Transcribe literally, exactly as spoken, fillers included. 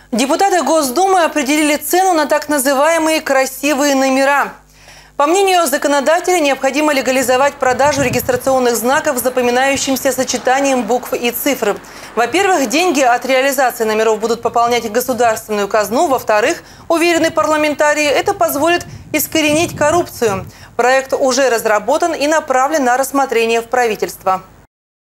Депутаты Госдумы определили цену на так называемые красивые номера. По мнению законодателя, необходимо легализовать продажу регистрационных знаков с запоминающимся сочетанием букв и цифр. Во-первых, деньги от реализации номеров будут пополнять государственную казну. Во-вторых, уверены парламентарии, это позволит искоренить коррупцию. Проект уже разработан и направлен на рассмотрение в правительство.